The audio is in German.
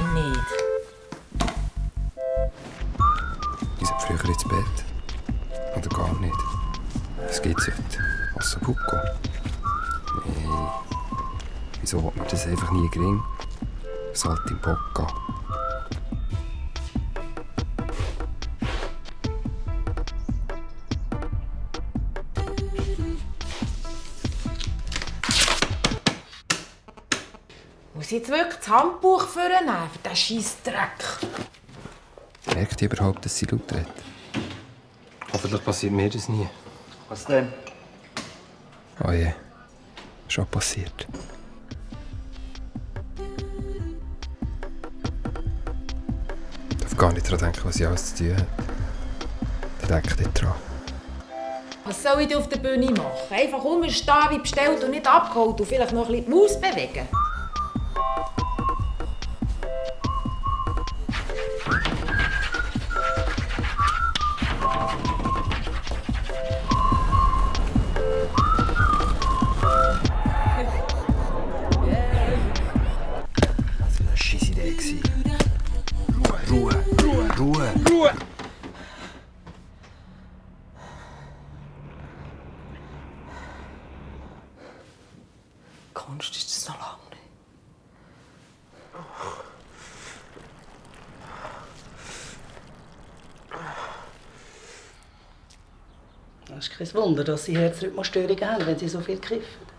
Immerhin nicht. Ich sollte früher ins Bett. Oder gar nicht. Was gibt's heute? Ossobuco? Nee. Wieso wird mir das einfach nie gelingen? Salt im Bocca. Muss ich jetzt wirklich das Handbuch vornehmen für diesen Scheissdreck? Merkt ihr überhaupt, dass sie laut redet? Hoffentlich passiert mir das nie. Was denn? Oh je. Schon passiert. Ich darf gar nicht daran denken, was sie alles zu tun hat. Ich denke nicht dran. Was soll ich auf der Bühne machen? Einfach rumstehen wie bestellt und nicht abgeholt und vielleicht noch ein bisschen die Maus bewegen? Das war eine scheisse Idee. Ruhe, Ruhe, Ruhe, Ruhe! Kunst ist das noch lange nicht. Es ist kein Wunder, dass sie Herzrhythmusstörungen haben, wenn sie so viel kiffen.